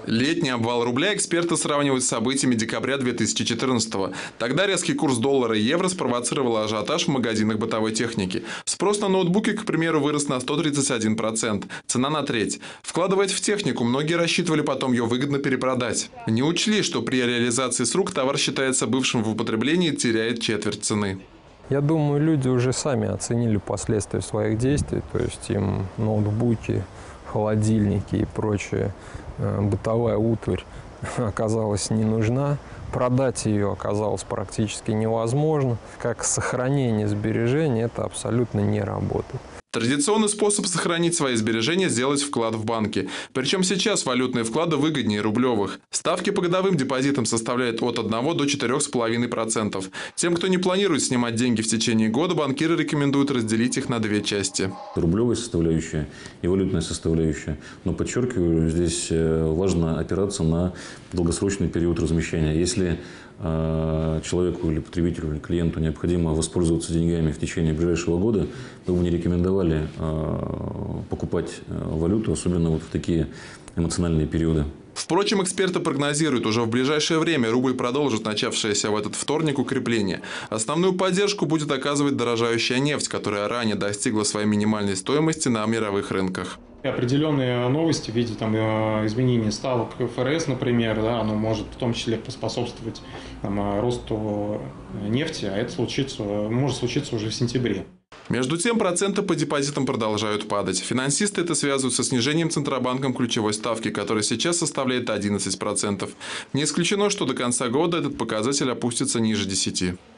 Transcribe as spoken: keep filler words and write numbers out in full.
Летний обвал рубля эксперты сравнивают с событиями декабря две тысячи четырнадцатого. Тогда резкий курс доллара и евро спровоцировал ажиотаж в магазинах бытовой техники. Спрос на ноутбуки, к примеру, вырос на сто тридцать один процент. Цена на треть. Вкладываясь в технику, многие рассчитывали потом ее выгодно перепродать. Не учли, что при реализации с рук товар считается бывшим в употреблении и теряет четверть цены. Я думаю, люди уже сами оценили последствия своих действий, то есть им ноутбуки, холодильники и прочее, бытовая утварь оказалась не нужна, продать ее оказалось практически невозможно. Как сохранение сбережений это абсолютно не работает. Традиционный способ сохранить свои сбережения – сделать вклад в банки. Причем сейчас валютные вклады выгоднее рублевых. Ставки по годовым депозитам составляют от одного до четырёх с половиной процентов. Тем, кто не планирует снимать деньги в течение года, банкиры рекомендуют разделить их на две части. Рублевая составляющая и валютная составляющая. Но подчеркиваю, здесь важно опираться на долгосрочный период размещения. Если человеку или потребителю, или клиенту необходимо воспользоваться деньгами в течение ближайшего года, мы бы не рекомендовали покупать валюту, особенно вот в такие эмоциональные периоды. Впрочем, эксперты прогнозируют, уже в ближайшее время рубль продолжит начавшееся в этот вторник укрепление. Основную поддержку будет оказывать дорожающая нефть, которая ранее достигла своей минимальной стоимости на мировых рынках. Определенные новости в виде там, изменения ставок эф эр эс, например, да, оно может в том числе поспособствовать там, росту нефти, а это случится, может случиться уже в сентябре. Между тем, проценты по депозитам продолжают падать. Финансисты это связывают со снижением Центробанком ключевой ставки, которая сейчас составляет одиннадцать процентов. Не исключено, что до конца года этот показатель опустится ниже десяти процентов.